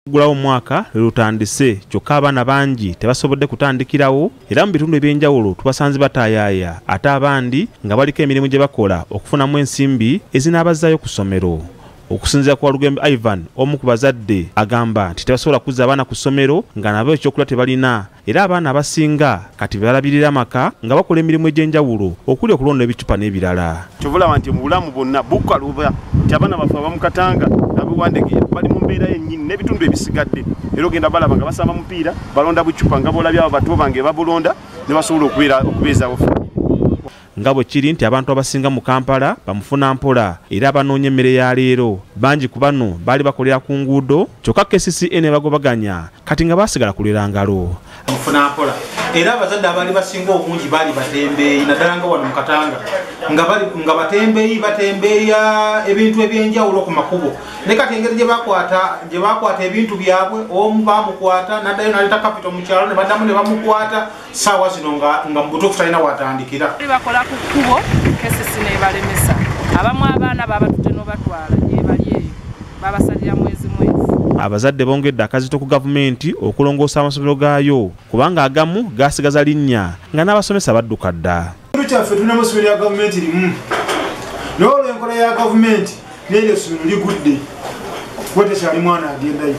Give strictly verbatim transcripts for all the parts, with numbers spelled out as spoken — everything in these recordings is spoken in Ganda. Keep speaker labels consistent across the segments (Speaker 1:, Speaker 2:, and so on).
Speaker 1: Gulawo mwaka lutandise kyokka abaana bangi tebasobodde kutandikirawo era mu bitundu ebyenjawulo tubasanze bataayaaya ate abandi nga baliko emirimu gye bakola okufunamu ensimbi ezinaabazaayo ku ssomero. Okusinziira ku Walugembe Ivan omu ku bazadde agamba nti tebasobola kuzza abaana ku ssomero nga nabo ekyokulya tebalina era abaana abasinga kati balabirira amaka nga bakola emirimu egy'enjawulo okuli okulonda ebicupa n'ebirala.
Speaker 2: Kyovulaba nti mu bulamu bwonna bukaluba nti abaana baffe abamukatanga abiwandege bali mu mbeera yennyini n'ebitundu ebisigadde era ogenda balaba nga basamba mupiira balonda bucupa nga boolabye abo bato bange babulonda ne basobola okubeezaawo.
Speaker 1: Nga bwe kiri nti abantu abasinga mu Kampala bamufuna mpola era abanoonya emmere ya leero bangi ku bano baali bakolera ku nguudo kyokka K C C A ne bagobaganya kati nga baasigala kulera ngalo.
Speaker 3: Mufuna mpola era abazadde abaali basinga obungi baali batembeeyi naddala nga wano mu Katanga nga bali nga batembeeyi batembeeya ebintu ebyenjawulo ku makubo ne kati engeri gye bakwata gye bakwata ebintu byabwe omu baamukwata n'addayo n'aleeta kapito mu kyalo ne baddamu ne bamukwata ssaawa zino nga nga mu butuufu talina watandikira.
Speaker 4: Bakola ku kkubo K C C ne balemesa abamu abaana babatute n'obatwala gye bali eyo babasalira mwezi mwezi.
Speaker 1: Abazadde bongedde akazito ku gavumenti okulongoosa amasomero gaayo kubanga agamu gaasigaza linnya nga n'abasomesa badduka dda.
Speaker 5: Kyaffe tulina amasomero ya gavumenti limu n'olwo enkola ya gavumenti n'eryo essomero ligudde kuba tekyali mwana agendayo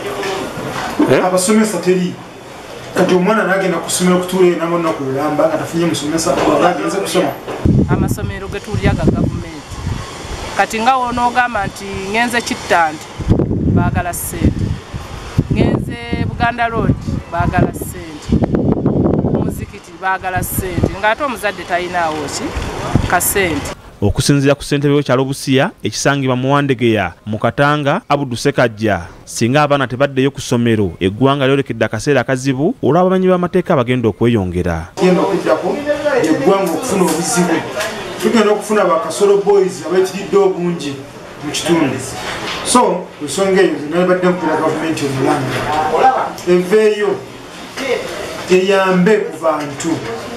Speaker 5: abasomesa teri kati omwana n'agenda ku ssomero kutuula eyo n'amonaku lulamba nga tafunye musomesa agenze kusoma.
Speaker 4: Amasomero ge tulya ga gavumenti kati nga wonoogamba nti ngenze Kittandi baagala ssente, ngenze Buganda Road baagala ssente, muzikiti baagala ssente ng'ate omuzadde talinaawo ki kasente.
Speaker 1: Okusinziira ku ssentebe w'ekyalo Busia ekisangibwa mu Wandegeya mu Katanga Abuddu Sekajja singa abaana tebaddeyo ku ssomero eggwanga lyolekedde akaseera akazibu olw'abamanyi b'amateeka bagenda okweyongera.
Speaker 5: Tugenda okuddako eggwanga okufuna obuzibu tugenda okufuna bakasolo boys abeetiridde obungi mu kitundu. So ensonga eyo nze nabadde mpulira gavumenti omulanga eveeyo eyambe ku bantu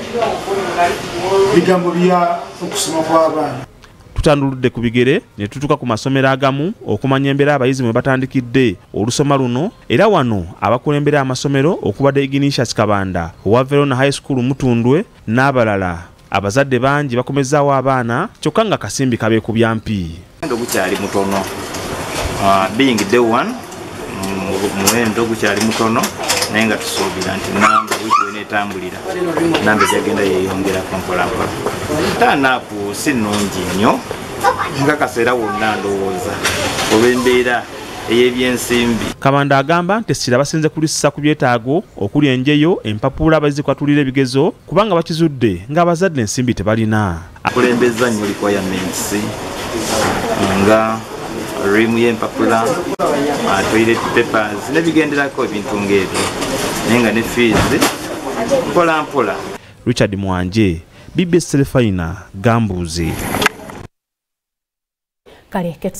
Speaker 5: bigambo bya okusoma kw'abaana.
Speaker 1: Tutanduludde ku bigere ne tutuuka ku masomero agamu okumanya embeera abayizi mwe batandikidde olusoma luno era wano abakulembera amasomero okubadde Ignatius Kabanda owa Verona High School Mutundwe n'abalala. Abazadde bangi bakomezaawo abaana kyokka nga kasimbi kabeekubya mpi.
Speaker 6: Gukyali mutono being day one muwendo gukyali mutono naye nga tusuubira nti namba wiiki weneetambulira namba egyagenda yeeyongerako mpolampola. Taanaapu si nnungi nnyo nga kaseera wonna ndowooza olw'embeera ey'ebyensimbi.
Speaker 1: Kabanda agamba nti essira basinze kulisisa ku byetaago okuli enjeyo empapula abayizi kwatulira ebigezo kubanga bakizudde ng'abazadde ensimbi tebalina.
Speaker 6: Akulembeza nnyo requirements nga rimu y'empapula toilet papers n'ebigenderako ebintu ng'ebyo naye nga ne fees mpola mpola.
Speaker 1: Richard Mwanje, B B S Terefayina, Gambuuze.